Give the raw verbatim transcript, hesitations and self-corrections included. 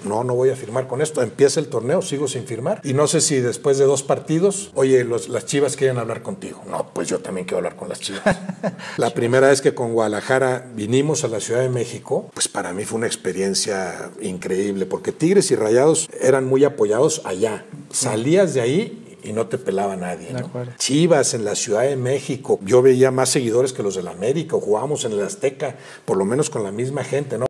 no, no voy a firmar con esto. Empieza el torneo, sigo sin firmar. Y no sé si después de dos partidos, oye, los, las Chivas quieren hablar contigo. No, pues yo también quiero hablar con las Chivas. La primera vez que con Guadalajara vinimos a la Ciudad de México, pues para mí fue una experiencia increíble, porque Tigres y Rayados eran muy apoyados allá. Salías de ahí y no te pelaba nadie, ¿no? Chivas en la Ciudad de México, yo veía más seguidores que los del América, o jugábamos en el Azteca, por lo menos con la misma gente, ¿no?